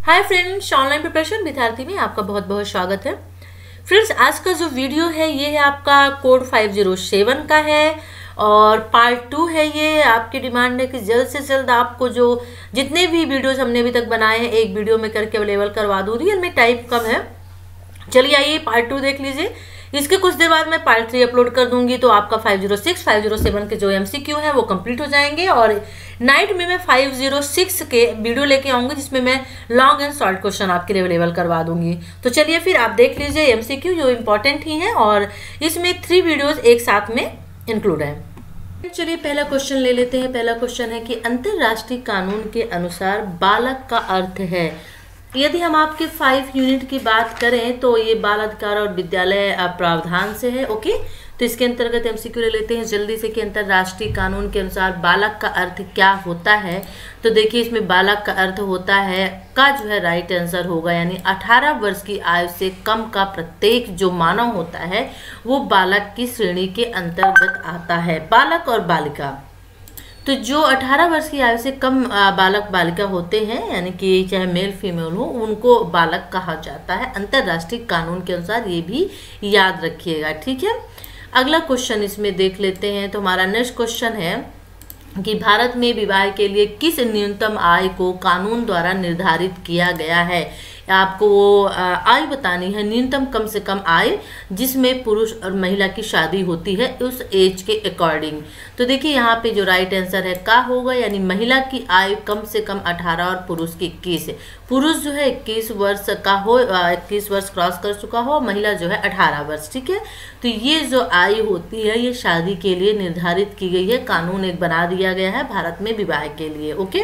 Hi friends, online preparation विद्यार्थी में आपका बहुत बहुत स्वागत है। फ्रेंड्स, आज का जो वीडियो है ये है आपका कोड 507 का है और पार्ट 2 है। ये आपकी डिमांड है कि जल्द से जल्द आपको जो जितने भी वीडियोस हमने अभी तक बनाए हैं एक वीडियो में करके अवेलेबल करवा दूँ। रियल में टाइम कम है। चलिए आइए पार्ट 2 देख लीजिए। इसके कुछ देर बाद मैं पार्ट 3 अपलोड कर दूंगी तो आपका 506, 507 के जो MCQ है वो कंप्लीट हो जाएंगे और नाइट में मैं 506 के वीडियो लेके आऊंगी जिसमें मैं लॉन्ग एंड शॉर्ट क्वेश्चन आपके लिए अवेलेबल करवा दूंगी। तो चलिए फिर आप देख लीजिए MCQ जो इम्पोर्टेंट ही है और इसमें 3 वीडियोज एक साथ में इंक्लूड है। चलिए पहला क्वेश्चन ले लेते हैं। पहला क्वेश्चन है कि अंतरराष्ट्रीय कानून के अनुसार बालक का अर्थ है। यदि हम आपके 5 यूनिट की बात करें तो ये बाल अधिकार और विद्यालय प्रावधान से है। ओके, तो इसके अंतर्गत MCQ ले लेते हैं जल्दी से कि अंतरराष्ट्रीय कानून के अनुसार बालक का अर्थ क्या होता है। तो देखिए इसमें बालक का अर्थ होता है का जो है राइट आंसर होगा, यानी 18 वर्ष की आयु से कम का प्रत्येक जो मानव होता है वो बालक की श्रेणी के अंतर्गत आता है। बालक और बालिका, तो जो 18 वर्ष की आयु से कम बालक बालिका होते हैं यानी कि चाहे मेल फीमेल हो उनको बालक कहा जाता है अंतरराष्ट्रीय कानून के अनुसार। ये भी याद रखिएगा, ठीक है। अगला क्वेश्चन इसमें देख लेते हैं। तो हमारा नेक्स्ट क्वेश्चन है कि भारत में विवाह के लिए किस न्यूनतम आय को कानून द्वारा निर्धारित किया गया है। आपको वो आयु बतानी है, न्यूनतम कम से कम आय जिसमें पुरुष और महिला की शादी होती है उस एज के अकॉर्डिंग। तो देखिए यहाँ पे जो राइट आंसर है का होगा, यानी महिला की आयु कम से कम 18 और पुरुष की 21 है। पुरुष जो है 21 वर्ष का हो, 21 वर्ष क्रॉस कर चुका हो, महिला जो है 18 वर्ष, ठीक है। तो ये जो आयु होती है ये शादी के लिए निर्धारित की गई है, कानून एक बना दिया गया है भारत में विवाह के लिए। ओके,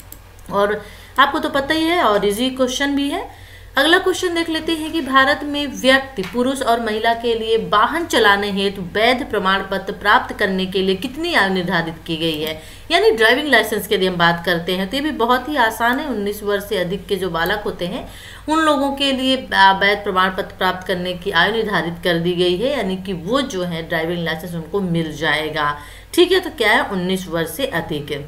और आपको तो पता ही है और इजी क्वेश्चन भी है। अगला क्वेश्चन देख लेते हैं कि भारत में व्यक्ति पुरुष और महिला के लिए वाहन चलाने हेतु वैध प्रमाण पत्र प्राप्त करने के लिए कितनी आयु निर्धारित की गई है। यानी ड्राइविंग लाइसेंस की यदि हम बात करते हैं तो ये भी बहुत ही आसान है। 19 वर्ष से अधिक के जो बालक होते हैं उन लोगों के लिए वैध प्रमाण पत्र प्राप्त करने की आयु निर्धारित कर दी गई है, यानी कि वो जो है ड्राइविंग लाइसेंस उनको मिल जाएगा, ठीक है। तो क्या है, 19 वर्ष से अधिक है।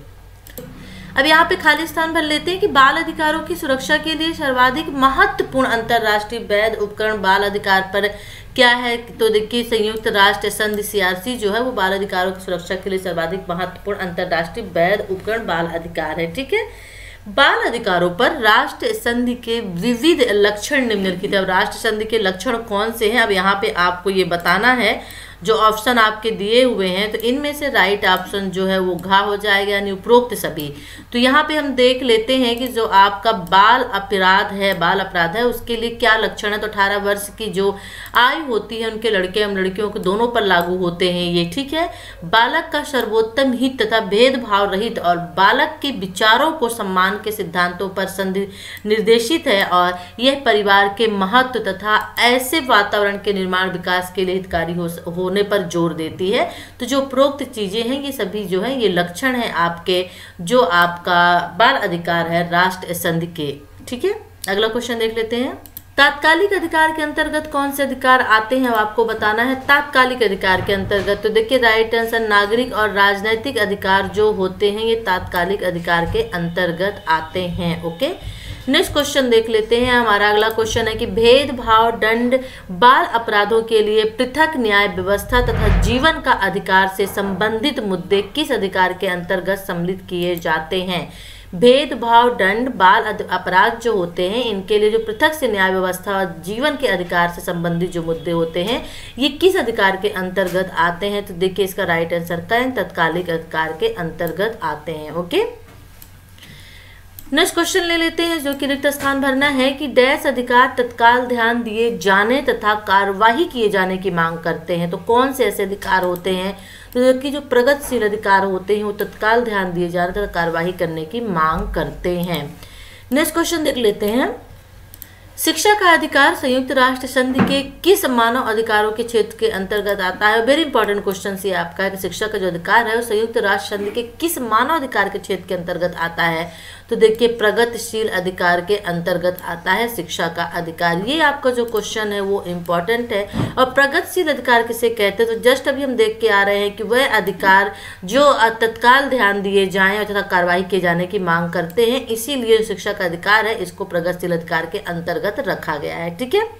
अब यहाँ पे खाली स्थान भर लेते हैं कि बाल अधिकारों की सुरक्षा के लिए सर्वाधिक महत्वपूर्ण अंतर्राष्ट्रीय वैध उपकरण बाल अधिकार पर क्या है। तो देखिए संयुक्त राष्ट्र संधि CRC जो है वो बाल अधिकारों की सुरक्षा के लिए सर्वाधिक महत्वपूर्ण अंतर्राष्ट्रीय वैध उपकरण बाल अधिकार है, ठीक है। बाल अधिकारों पर राष्ट्र संधि के विविध लक्षण निम्नलिखित है। अब राष्ट्र संधि के लक्षण कौन से हैं, अब यहाँ पे आपको ये बताना है। जो ऑप्शन आपके दिए हुए हैं तो इनमें से राइट ऑप्शन जो है वो घ हो जाएगा, यानी उपरोक्त सभी। तो यहाँ पे हम देख लेते हैं कि जो आपका बाल अपराध है उसके लिए क्या लक्षण है। तो 18 वर्ष की जो आयु होती है उनके लड़के एवं लड़कियों को दोनों पर लागू होते हैं ये, ठीक है। बालक का सर्वोत्तम हित तथा भेदभाव रहित और बालक के विचारों को सम्मान के सिद्धांतों पर संधि निर्देशित है और यह परिवार के महत्व तथा ऐसे वातावरण के निर्माण विकास के लिए हितकारी होने पर जोर देती है। तो जो उपरोक्त चीजें हैं ये सभी जो है ये लक्षण है आपके जो आपका बाल अधिकार है राष्ट्र संधि के, ठीक है। अगला क्वेश्चन देख लेते हैं। तात्कालिक अधिकार के अंतर्गत कौन से अधिकार आते हैं, अब आपको बताना है। तात्कालिक अधिकार के अंतर्गत तो देखिए राइट आंसर नागरिक और राजनैतिक अधिकार जो होते हैं ये तात्कालिक अधिकार के अंतर्गत आते हैं। ओके, नेक्स्ट क्वेश्चन देख लेते हैं। हमारा अगला क्वेश्चन है कि भेदभाव दंड बाल अपराधों के लिए पृथक न्याय व्यवस्था तथा जीवन का अधिकार से संबंधित मुद्दे किस अधिकार के अंतर्गत सम्मिलित किए जाते हैं। भेदभाव दंड बाल अपराध जो होते हैं इनके लिए जो पृथक से न्याय व्यवस्था और जीवन के अधिकार से संबंधित जो मुद्दे होते हैं ये किस अधिकार के अंतर्गत आते हैं। तो देखिए इसका राइट आंसर क्या है, तत्कालिक अधिकार के अंतर्गत आते हैं। ओके, नेक्स्ट क्वेश्चन ले लेते हैं जो कि रिक्त स्थान भरना है कि डैश अधिकार तत्काल ध्यान दिए जाने तथा कार्यवाही किए जाने की मांग करते हैं। तो कौन से ऐसे अधिकार होते हैं तो कि जो प्रगतिशील अधिकार होते हैं वो तत्काल ध्यान दिए जाने तथा कार्यवाही करने की मांग करते हैं। नेक्स्ट क्वेश्चन देख लेते हैं शिक्षा का अधिकार संयुक्त राष्ट्र संधि के किस मानव अधिकारों के क्षेत्र के अंतर्गत आता है? वेरी इंपॉर्टेंट क्वेश्चन ये आपका है कि शिक्षा का जो अधिकार है वो संयुक्त राष्ट्र संधि के किस मानव अधिकार के क्षेत्र के अंतर्गत आता है? तो देखिए प्रगतिशील अधिकार के अंतर्गत आता है शिक्षा का अधिकार। ये आपका जो क्वेश्चन है वो इम्पोर्टेंट है। और प्रगतिशील अधिकार किसे कहते हैं? तो जस्ट अभी हम देख के आ रहे हैं कि वह अधिकार जो तत्काल ध्यान दिए जाएं और तथा कार्रवाई किए जाने की मांग करते हैं, इसीलिए शिक्षा का अधिकार है इसको प्रगतिशील अधिकार के अंतर्गत रखा गया है। ठीक है,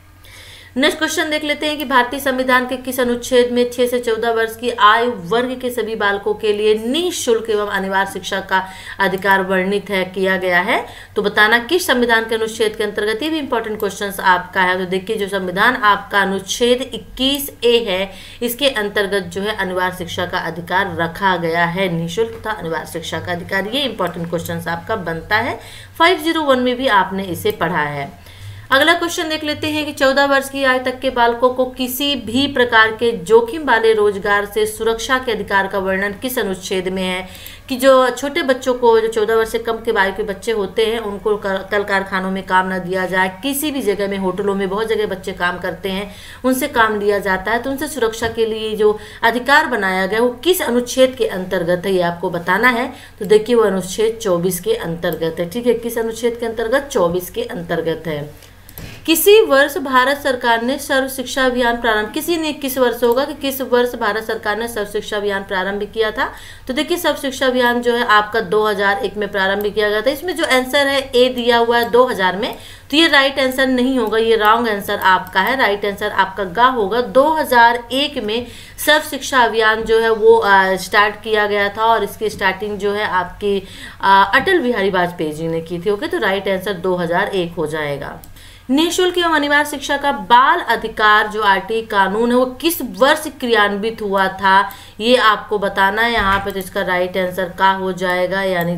नेक्स्ट क्वेश्चन देख लेते हैं कि भारतीय संविधान के किस अनुच्छेद में 6 से 14 वर्ष की आयु वर्ग के सभी बालकों के लिए निःशुल्क एवं अनिवार्य शिक्षा का अधिकार वर्णित है किया गया है? तो बताना किस संविधान के अनुच्छेद के अंतर्गत। ये भी इंपॉर्टेंट क्वेश्चन आपका है। तो देखिए जो संविधान आपका अनुच्छेद 21A है, इसके अंतर्गत जो है अनिवार्य शिक्षा का अधिकार रखा गया है, निःशुल्क तथा अनिवार्य शिक्षा का अधिकार। ये इंपॉर्टेंट क्वेश्चन आपका बनता है, 501 में भी आपने इसे पढ़ा है। अगला क्वेश्चन देख लेते हैं कि 14 वर्ष की आयु तक के बालकों को किसी भी प्रकार के जोखिम वाले रोजगार से सुरक्षा के अधिकार का वर्णन किस अनुच्छेद में है? कि जो छोटे बच्चों को, जो 14 वर्ष से कम के आयु के बच्चे होते हैं, उनको कल कारखानों में काम न दिया जाए, किसी भी जगह में, होटलों में बहुत जगह बच्चे काम करते हैं, उनसे काम लिया जाता है, तो उनसे सुरक्षा के लिए जो अधिकार बनाया गया वो किस अनुच्छेद के अंतर्गत है, ये आपको बताना है। तो देखिए वो अनुच्छेद 24 के अंतर्गत है। ठीक है, किस अनुच्छेद के अंतर्गत? 24 के अंतर्गत है। किसी वर्ष भारत सरकार ने सर्व शिक्षा अभियान प्रारंभ, किसी ने किस वर्ष होगा कि किस वर्ष भारत सरकार ने सर्व शिक्षा अभियान प्रारंभ किया था? तो देखिए सर्व शिक्षा अभियान जो है आपका 2001 में प्रारंभ किया गया था। इसमें जो आंसर है ए दिया हुआ है 2000 में, तो ये राइट आंसर नहीं होगा, ये रॉन्ग आंसर आपका है। राइट आंसर आपका गा होगा। 2001 में सर्व शिक्षा अभियान जो है वो स्टार्ट किया गया था और इसकी स्टार्टिंग जो है आपकी अटल बिहारी वाजपेयी जी ने की थी। ओके, तो राइट आंसर 2001 हो जाएगा। निःशुल्क एवं अनिवार्य शिक्षा का बाल अधिकार जो आरटीई कानून है वो किस वर्ष क्रियान्वित हुआ था, ये आपको बताना है यहाँ पे। तो इसका राइट आंसर का हो जाएगा, यानी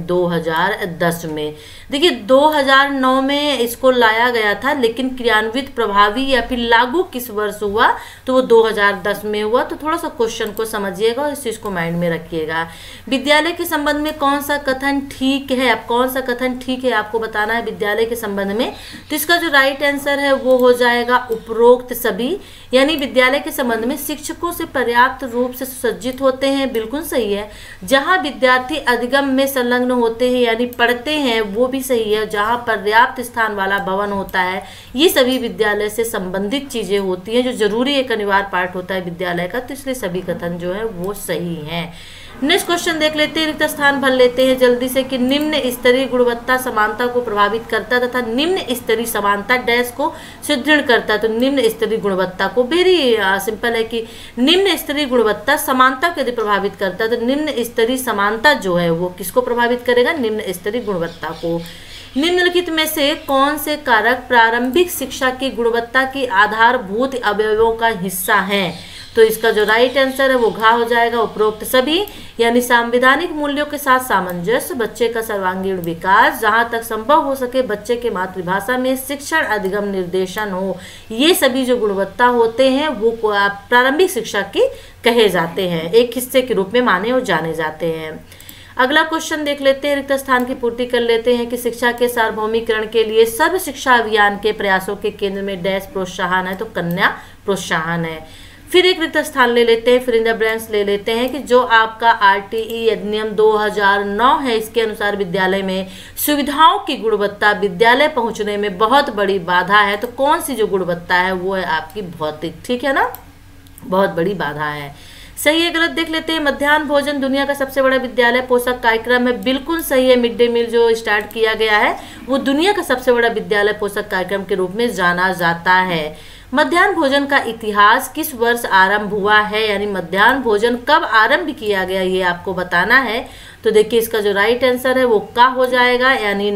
2010 में। देखिए 2009 में इसको लाया गया था, लेकिन क्रियान्वित प्रभावी या फिर लागू किस वर्ष हुआ? तो वो 2010 में हुआ। तो थोड़ा सा क्वेश्चन को समझिएगा और इस चीज को माइंड में रखिएगा। विद्यालय के संबंध में कौन सा कथन ठीक है? अब कौन सा कथन ठीक है आपको बताना है विद्यालय के संबंध में। तो इसका जो राइट आंसर है वो हो जाएगा उपरोक्त सभी, यानी विद्यालय के संबंध में शिक्षकों से पर्याप्त रूप से सुसज्जित होते हैं, बिल्कुल सही है। जहां विद्यार्थी अधिगम में संलग्न होते हैं यानी पढ़ते हैं, वो भी सही है। जहां पर्याप्त स्थान वाला भवन होता है, ये सभी विद्यालय से संबंधित चीजें होती हैं, जो जरूरी एक अनिवार्य पार्ट होता है विद्यालय का। तो इसलिए सभी कथन जो है वो सही है। नेक्स्ट क्वेश्चन देख लेते हैं, रिक्त स्थान भर लेते हैं जल्दी से कि निम्न स्तरीय गुणवत्ता समानता को प्रभावित करता तथा निम्न स्तरीय समानता डैश को सुदृढ़ करता है। तो निम्न स्तरीय गुणवत्ता को, वेरी सिंपल है कि निम्न स्तरीय गुणवत्ता समानता को यदि प्रभावित करता है तो निम्न स्तरीय समानता जो है वो किसको प्रभावित करेगा? निम्न स्तरीय गुणवत्ता को। निम्नलिखित में से कौन से कारक प्रारंभिक शिक्षा की गुणवत्ता की आधारभूत अवयवों का हिस्सा हैं? तो इसका जो राइट आंसर है वो घा हो जाएगा उपरोक्त सभी, यानी संवैधानिक मूल्यों के साथ सामंजस्य, बच्चे का सर्वांगीण विकास, जहां तक संभव हो सके बच्चे के मातृभाषा में शिक्षण अधिगम निर्देशन हो, ये सभी जो गुणवत्ता होते हैं वो प्रारंभिक शिक्षा के कहे जाते हैं, एक हिस्से के रूप में माने और जाने जाते हैं। अगला क्वेश्चन देख लेते हैं, रिक्त स्थान की पूर्ति कर लेते हैं कि शिक्षा के सार्वभौमिकरण के लिए सर्व शिक्षा अभियान के प्रयासों के केंद्र में डैश प्रोत्साहन है? तो कन्या प्रोत्साहन है। फिर एक रिक्त स्थान ले लेते हैं, फिर इन द ब्लैंक्स ले लेते हैं कि जो आपका आरटीई अधिनियम 2009 है, इसके अनुसार विद्यालय में सुविधाओं की गुणवत्ता विद्यालय पहुंचने में बहुत बड़ी बाधा है। तो कौन सी जो गुणवत्ता है वो है आपकी भौतिक, ठीक है ना, बहुत बड़ी बाधा है। सही है गलत देख लेते हैं। मध्याह्न भोजन दुनिया का सबसे बड़ा विद्यालय पोषक कार्यक्रम है, बिल्कुल सही है। मिड डे मील जो स्टार्ट किया गया है वो दुनिया का सबसे बड़ा विद्यालय पोषक कार्यक्रम के रूप में जाना जाता है। मध्याह्न भोजन का इतिहास किस वर्ष आरंभ हुआ है, यानी मध्याह्न भोजन कब आरंभ किया गया, ये आपको बताना है। तो देखिए इसका जो राइट आंसर है वो का हो जाएगा, यानी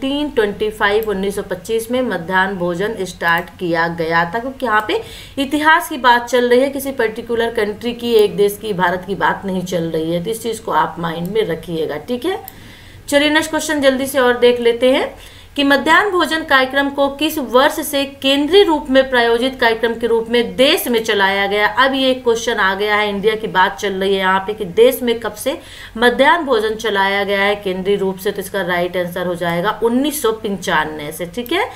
1925 में मध्याह्न भोजन स्टार्ट किया गया था, क्योंकि यहाँ पे इतिहास की बात चल रही है, किसी पर्टिकुलर कंट्री की, एक देश की, भारत की बात नहीं चल रही है। तो इस चीज को आप माइंड में रखिएगा, ठीक है। चलिए नेक्स्ट क्वेश्चन जल्दी से और देख लेते हैं कि मध्याह्न भोजन कार्यक्रम को किस वर्ष से केंद्रीय रूप में प्रायोजित कार्यक्रम के रूप में देश में चलाया गया। अब ये क्वेश्चन आ गया है, इंडिया की बात चल रही है यहाँ पे कि देश में कब से मध्याह्न भोजन चलाया गया है केंद्रीय रूप से। तो इसका राइट आंसर हो जाएगा 1995 से। ठीक है,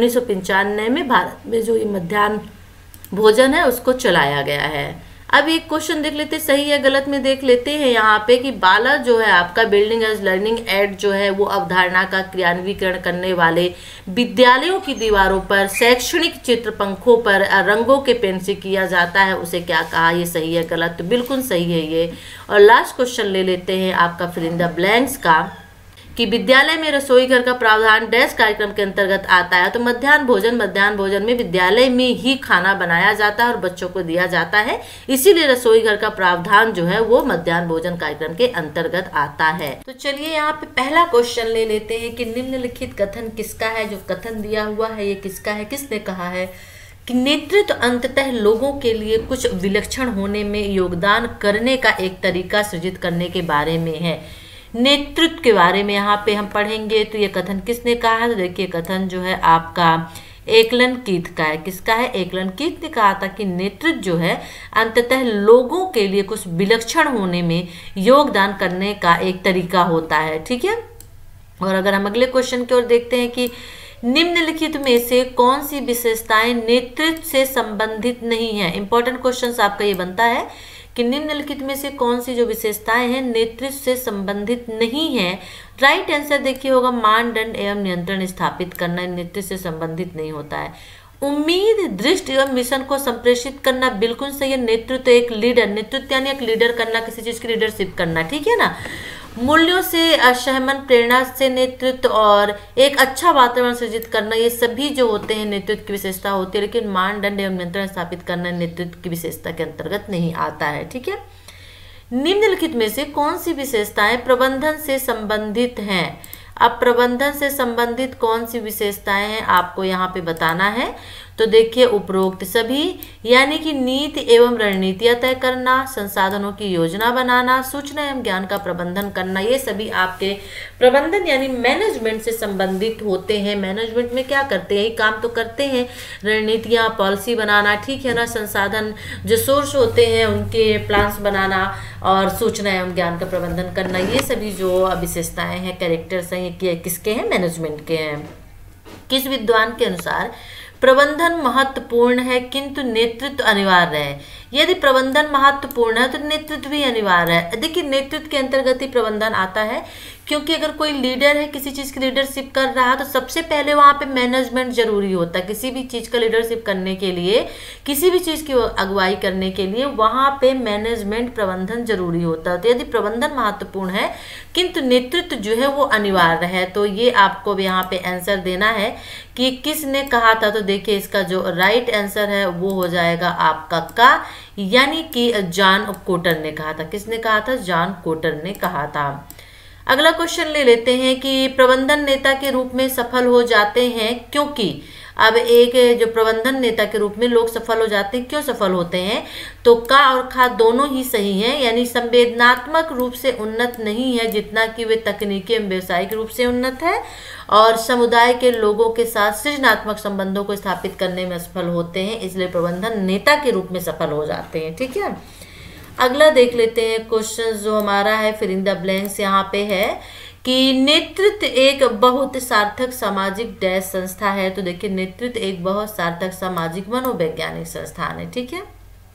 1995 में भारत में जो ये मध्याह्न भोजन है उसको चलाया गया है। अब एक क्वेश्चन देख लेते, सही है गलत में देख लेते हैं यहाँ पे कि बाला जो है आपका बिल्डिंग एज लर्निंग एड जो है वो अवधारणा का क्रियान्वीकरण करने वाले विद्यालयों की दीवारों पर शैक्षणिक चित्र पंखों पर रंगों के पेन से किया जाता है, उसे क्या कहा। ये सही है गलत, तो बिल्कुल सही है ये। और लास्ट क्वेश्चन ले लेते हैं आपका फिल इन द ब्लैंक्स का कि विद्यालय में रसोई घर का प्रावधान डैश कार्यक्रम के अंतर्गत आता है। तो मध्याह्न भोजन में विद्यालय में ही खाना बनाया जाता है और बच्चों को दिया जाता है, इसीलिए रसोई घर का प्रावधान जो है वो मध्याह्न भोजन कार्यक्रम के अंतर्गत आता है। तो चलिए यहाँ पे पहला क्वेश्चन ले लेते हैं कि निम्नलिखित कथन किसका है। जो कथन दिया हुआ है ये किसका है, किसने कहा है कि नेतृत्व अंततः लोगों के लिए कुछ विलक्षण होने में योगदान करने का एक तरीका सृजित करने के बारे में है। नेतृत्व के बारे में यहाँ पे हम पढ़ेंगे। तो ये कथन किसने कहा है, तो देखिए कथन जो है आपका एकलन कीथ का है। किसका है, एकलन कीथ ने कहा था कि नेतृत्व जो है अंततः लोगों के लिए कुछ विलक्षण होने में योगदान करने का एक तरीका होता है। ठीक है, और अगर हम अगले क्वेश्चन की ओर देखते हैं कि निम्नलिखित में से कौन सी विशेषताएं नेतृत्व से संबंधित नहीं है। इंपॉर्टेंट क्वेश्चन आपका ये बनता है कि निम्नलिखित में से कौन सी जो विशेषताएं हैं नेतृत्व से संबंधित नहीं है। राइट आंसर देखिए होगा मानदंड एवं नियंत्रण स्थापित करना, नेतृत्व से संबंधित नहीं होता है। उम्मीद, दृष्टि एवं मिशन को संप्रेषित करना बिल्कुल सही है। नेतृत्व एक लीडर, नेतृत्व यानी एक लीडर करना, किसी चीज की लीडरशिप करना। ठीक है ना। मूल्यों से असहमन, प्रेरणा से नेतृत्व और एक अच्छा वातावरण सृजित करना, ये सभी जो होते हैं नेतृत्व की विशेषता होती है। लेकिन मानदंड एवं नियंत्रण स्थापित करना नेतृत्व की विशेषता के अंतर्गत नहीं आता है। ठीक है, निम्नलिखित में से कौन सी विशेषताएं प्रबंधन से संबंधित हैं। अब प्रबंधन से संबंधित कौन सी विशेषताएं हैं आपको यहाँ पे बताना है। तो देखिए उपरोक्त सभी, यानी कि नीति एवं रणनीतियां तय करना, संसाधनों की योजना बनाना, सूचना एवं ज्ञान का प्रबंधन करना, ये सभी आपके प्रबंधन यानी मैनेजमेंट से संबंधित होते हैं। मैनेजमेंट में क्या करते हैं, काम तो करते हैं, रणनीतियां, पॉलिसी बनाना, ठीक है ना, संसाधन जो सोर्स होते हैं उनके प्लान्स बनाना और सूचना एवं ज्ञान का प्रबंधन करना, ये सभी जो विशेषताएं हैं, कैरेक्टर्स हैं, ये किसके हैं, मैनेजमेंट के हैं। किस विद्वान के अनुसार प्रबंधन महत्वपूर्ण है किंतु नेतृत्व अनिवार्य है। यदि प्रबंधन महत्वपूर्ण है तो नेतृत्व भी अनिवार्य है। देखिए नेतृत्व के अंतर्गत ही प्रबंधन आता है, क्योंकि अगर कोई लीडर है, किसी चीज़ की लीडरशिप कर रहा है तो सबसे पहले वहाँ पे मैनेजमेंट जरूरी होता है। किसी भी चीज़ का लीडरशिप करने के लिए, किसी भी चीज़ की अगुवाई करने के लिए वहाँ पे मैनेजमेंट, प्रबंधन जरूरी होता है। तो यदि प्रबंधन महत्वपूर्ण है किंतु नेतृत्व जो है वो अनिवार्य है, तो ये आपको यहाँ पे आंसर देना है कि किसने कहा था। तो देखिए इसका जो राइट आंसर है वो हो जाएगा आपका का, यानी कि जॉन कोटर ने कहा था। किसने कहा था, जॉन कोटर ने कहा था। अगला क्वेश्चन ले लेते हैं कि प्रबंधन नेता के रूप में सफल हो जाते हैं क्योंकि, अब एक जो प्रबंधन नेता के रूप में लोग सफल हो जाते हैं, क्यों सफल होते हैं, तो का और खा दोनों ही सही हैं। यानी संवेदनात्मक रूप से उन्नत नहीं है जितना कि वे तकनीकी एवं व्यावसायिक रूप से उन्नत है, और समुदाय के लोगों के साथ सृजनात्मक संबंधों को स्थापित करने में सफल होते हैं, इसलिए प्रबंधन नेता के रूप में सफल हो जाते हैं। ठीक है, अगला देख लेते हैं क्वेश्चन जो हमारा है फिल इन द ब्लैंक्स यहाँ पे है कि नेतृत्व एक बहुत सार्थक सामाजिक डैश संस्था है। तो देखिए नेतृत्व एक बहुत सार्थक सामाजिक मनोवैज्ञानिक संस्थान है। ठीक है,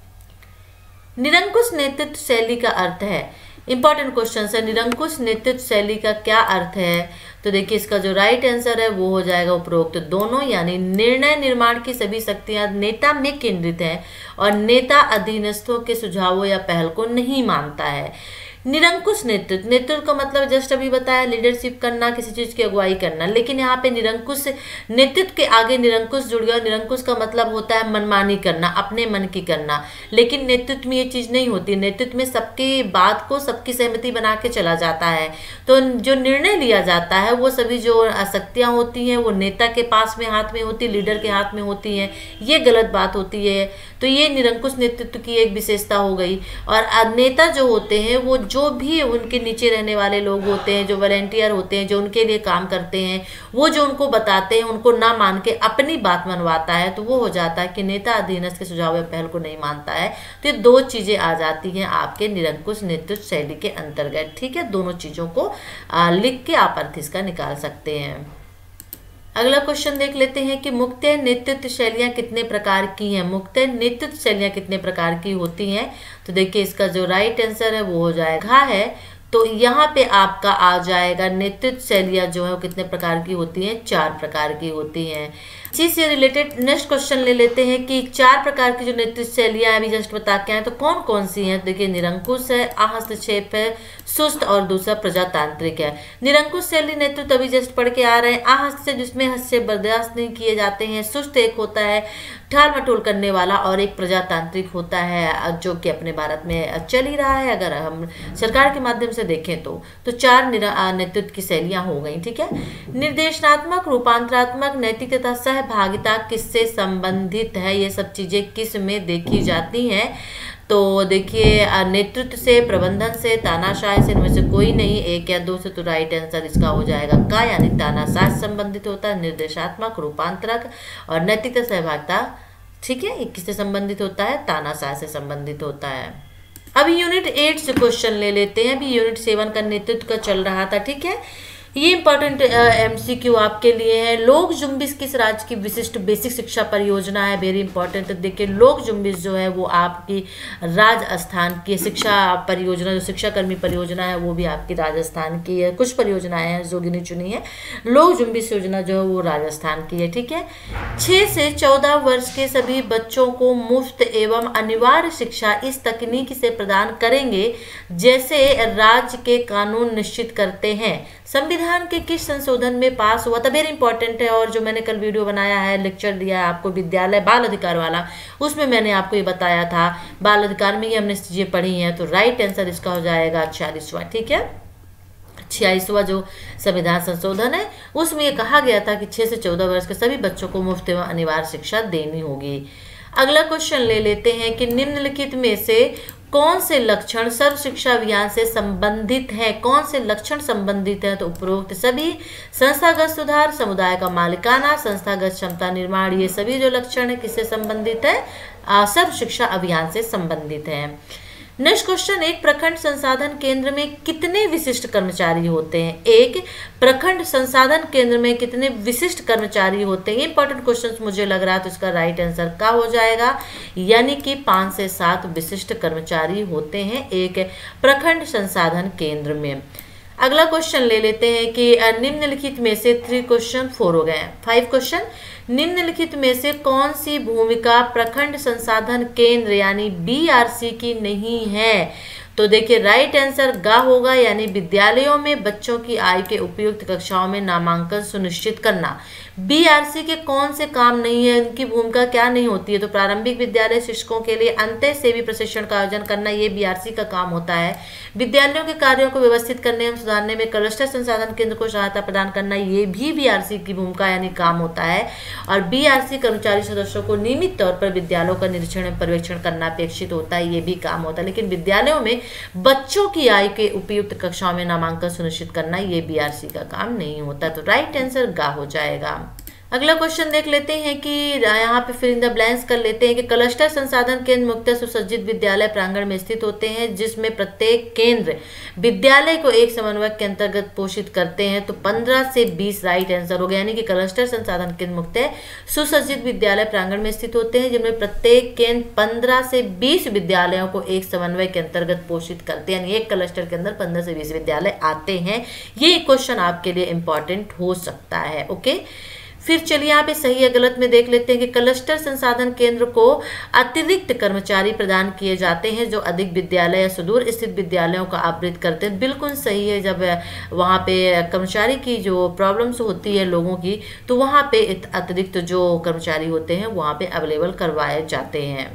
निरंकुश नेतृत्व शैली का अर्थ है। इंपॉर्टेंट क्वेश्चन है, निरंकुश नेतृत्व शैली का क्या अर्थ है। तो देखिए इसका जो राइट आंसर है वो हो जाएगा उपरोक्त दोनों, यानी निर्णय निर्माण की सभी शक्तियां नेता में केंद्रित है और नेता अधीनस्थों के सुझावों या पहल को नहीं मानता है। निरंकुश नेतृत्व, नेतृत्व का मतलब जस्ट अभी बताया लीडरशिप करना, किसी चीज की अगुवाई करना, लेकिन यहाँ पे निरंकुश नेतृत्व के आगे निरंकुश जुड़ गया। निरंकुश का मतलब होता है मनमानी करना, अपने मन की करना, लेकिन नेतृत्व में ये चीज नहीं होती। नेतृत्व में सबकी बात को, सबकी सहमति बना के चला जाता है। तो जो निर्णय लिया जाता है वो सभी जो शक्तियां होती हैं वो नेता के पास में हाथ में होती, लीडर के हाथ में होती हैं, ये गलत बात होती है। तो ये निरंकुश नेतृत्व की एक विशेषता हो गई। और नेता जो होते हैं वो जो भी उनके नीचे रहने वाले लोग होते हैं, जो वॉलंटियर होते हैं, जो उनके लिए काम करते हैं, वो जो उनको बताते हैं उनको ना मान के अपनी बात मनवाता है, तो वो हो जाता है कि नेता अधीनस्थ के सुझाव या पहल को नहीं मानता है। तो ये दो चीजें आ जाती हैं आपके निरंकुश नेतृत्व शैली के अंतर्गत। ठीक है, दोनों चीजों को लिख के आप अर्थ इसका निकाल सकते हैं। अगला क्वेश्चन देख लेते हैं कि मुक्तः नेतृत्व शैलियां कितने प्रकार की हैं। मुक्तः नेतृत्व शैलियां कितने प्रकार की होती हैं, तो देखिए इसका जो राइट आंसर है वो हो जाएगा है। तो यहाँ पे आपका आ जाएगा नेतृत्व शैलियां जो है वो कितने प्रकार की होती हैं, 4 प्रकार की होती हैं। इसी से रिलेटेड नेक्स्ट क्वेश्चन ले लेते हैं कि 4 प्रकार की जो नेतृत्व शैलियां अभी जस्ट बता के आए तो कौन कौन सी हैं। देखिए निरंकुश है, आहस्तक्षेप है, सुस्त और दूसरा प्रजातांत्रिक है। निरंकुश शैली नेतृत्व अभी जस्ट पढ़ के आ रहे हैं। आहस्तक्षेप जिसमें हस्तक्षेप बर्दाश्त नहीं किए जाते हैं। सुस्त एक होता है ठाल मटोल करने वाला, और एक प्रजातांत्रिक होता है जो कि अपने भारत में चल ही रहा है अगर हम सरकार के माध्यम से देखें तो। 4 नेतृत्व की शैलियां हो गई। ठीक है, निर्देशनात्मक, रूपांतरात्मक, नैतिक तथा सहभागिता किससे संबंधित है, ये सब चीजें किस में देखी जाती हैं। तो देखिए नेतृत्व से, प्रबंधन से, तानाशाही से, इनमें से कोई नहीं, 1 या 2 से। तो राइट आंसर इसका हो जाएगा का, यानी तानाशाह से संबंधित होता है, निर्देशात्मक, रूपांतरक और नैतिकता सहभागिता। ठीक है, ये किससे संबंधित होता है, तानाशाह से संबंधित होता है। अभी यूनिट 8 से क्वेश्चन ले लेते हैं। अभी यूनिट 7 का नेतृत्व का चल रहा था। ठीक है, ये इंपॉर्टेंट एमसीक्यू आपके लिए है। लोक जुम्बिश किस राज्य की विशिष्ट बेसिक शिक्षा परियोजना है, वेरी इंपॉर्टेंट। देखिए लोक जुम्बिश जो है वो आपकी राजस्थान की शिक्षा परियोजना, जो शिक्षाकर्मी परियोजना है वो भी आपकी राजस्थान की है। कुछ परियोजनाएं हैं जो गिनी चुनी है, लोक जुम्बिश योजना जो है वो राजस्थान की है। ठीक है, 6 से 14 वर्ष के सभी बच्चों को मुफ्त एवं अनिवार्य शिक्षा इस तकनीक से प्रदान करेंगे जैसे राज्य के कानून निश्चित करते हैं। संविधान के किस संशोधन में पास हुआ था, वेरी इंपॉर्टेंट है। और जो मैंने कल वीडियो बनाया है, लेक्चर दिया है आपको विद्यालय बाल अधिकार वाला, उसमें मैंने आपको ये बताया था बाल अधिकार में ही हमने चीजें पढ़ी हैं। तो राइट आंसर इसका हो जाएगा 46वां। ठीक है, 46वां जो संविधान संशोधन है उसमें ये कहा गया था कि 6 से 14 वर्ष के सभी बच्चों को मुफ्त एवं अनिवार्य शिक्षा देनी होगी। अगला क्वेश्चन ले लेते हैं कि निम्नलिखित में से कौन से लक्षण सर्व शिक्षा अभियान से संबंधित है। कौन से लक्षण संबंधित है, तो उपरोक्त सभी। संस्थागत सुधार, समुदाय का मालिकाना, संस्थागत क्षमता निर्माण, ये सभी जो लक्षण है किससे संबंधित है, सर्व शिक्षा अभियान से संबंधित है। नेक्स्ट क्वेश्चन, एक प्रखंड संसाधन केंद्र में कितने विशिष्ट कर्मचारी होते हैं। एक प्रखंड संसाधन केंद्र में कितने विशिष्ट कर्मचारी होते हैं, इंपॉर्टेंट क्वेश्चन मुझे लग रहा है। तो इसका राइट आंसर का हो जाएगा, यानी कि 5 से 7 विशिष्ट कर्मचारी होते हैं एक प्रखंड संसाधन केंद्र में। अगला क्वेश्चन ले लेते हैं कि निम्नलिखित में से 3 क्वेश्चन 4 हो गए हैं, 5 क्वेश्चन। निम्नलिखित में से कौन सी भूमिका प्रखंड संसाधन केंद्र यानी बीआरसी की नहीं है। तो देखिए राइट आंसर गा होगा, यानी विद्यालयों में बच्चों की आय के उपयुक्त कक्षाओं में नामांकन सुनिश्चित करना। बीआरसी के कौन से काम नहीं है, उनकी भूमिका क्या नहीं होती है। तो प्रारंभिक विद्यालय शिक्षकों के लिए अंत्य सेवी प्रशिक्षण का आयोजन करना, ये बीआरसी का काम होता है। विद्यालयों के कार्यों को व्यवस्थित करने एवं सुधारने में क्लस्टर संसाधन केंद्र को सहायता प्रदान करना, ये भी बीआरसी की भूमिका यानी काम होता है। और बीआरसी कर्मचारी सदस्यों को नियमित तौर पर विद्यालयों का निरीक्षण एवं पर्यवेक्षण करना अपेक्षित होता है, ये भी काम होता है। लेकिन विद्यालयों में बच्चों की आय के उपयुक्त कक्षाओं में नामांकन सुनिश्चित करना, ये बीआरसी का काम नहीं होता। तो राइट आंसर गा हो जाएगा। अगला क्वेश्चन देख लेते हैं कि यहाँ पे फिर इन द ब्लैंक्स कर लेते हैं कि क्लस्टर संसाधन केंद्र मुख्यतः सुसज्जित विद्यालय प्रांगण में स्थित होते हैं, जिसमें प्रत्येक केंद्र विद्यालय को एक समन्वयक के अंतर्गत पोषित करते हैं। तो 15 से 20 राइट आंसर हो गया, यानी कि क्लस्टर संसाधन केंद्र मुख्यतः सुसज्जित विद्यालय प्रांगण में स्थित होते हैं, जिनमें प्रत्येक केंद्र 15 से 20 विद्यालयों को एक समन्वय के अंतर्गत पोषित करते हैं, यानी एक क्लस्टर के अंदर 15 से 20 विद्यालय आते हैं। ये क्वेश्चन आपके लिए इंपॉर्टेंट हो सकता है। ओके, फिर चलिए यहाँ पे सही या गलत में देख लेते हैं कि क्लस्टर संसाधन केंद्र को अतिरिक्त कर्मचारी प्रदान किए जाते हैं जो अधिक विद्यालय या सुदूर स्थित विद्यालयों का आवृत करते हैं। बिल्कुल सही है, जब वहाँ पे कर्मचारी की जो प्रॉब्लम्स होती है लोगों की, तो वहाँ पे अतिरिक्त जो कर्मचारी होते हैं वहाँ पे अवेलेबल करवाए जाते हैं।